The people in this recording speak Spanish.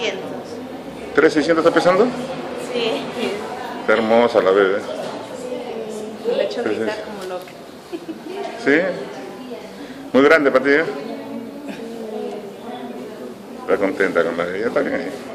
3,600. ¿3,600 está pesando? Sí. Está hermosa la bebé. Me la he hecho gritar como loca. ¿Sí? Muy grande para ti, ¿eh? Está contenta con la bebé, está bien ahí.